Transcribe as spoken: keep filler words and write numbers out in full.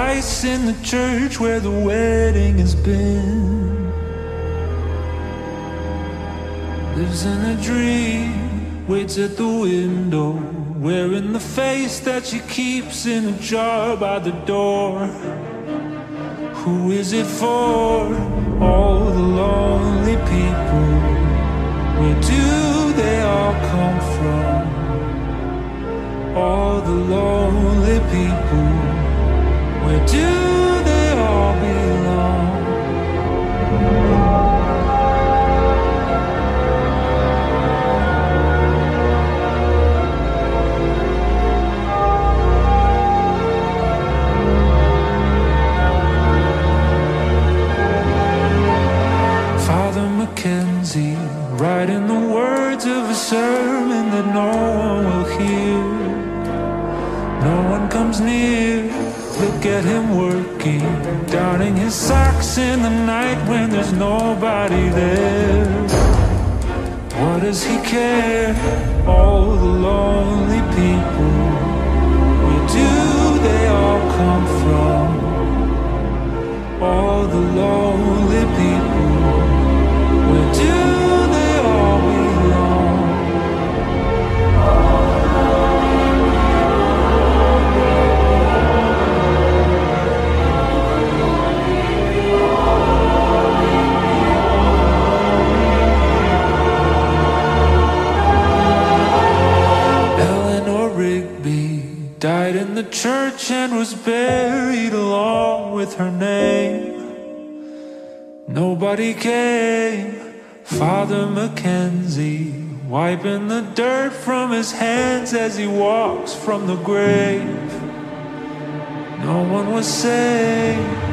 twice in the church where the wedding has been. Lives in a dream, waits at the window, wearing the face that she keeps in a jar by the door. Who is it for? All the lonely people. Where do they all come from? All the lonely people. Where do they all belong? Father Mackenzine, writing the words of a sermon that no one will hear. No one comes near. Look at him working, downing his socks in the night when there's nobody there. What does he care? All the lonely people. Where do they all come from? All the lonely people. Where do they all belong? Eleanor Rigby died in the church and was buried along with her name. Nobody came. Father Mackenzine, wiping the dirt from his hands as he walks from the grave. No one was saved.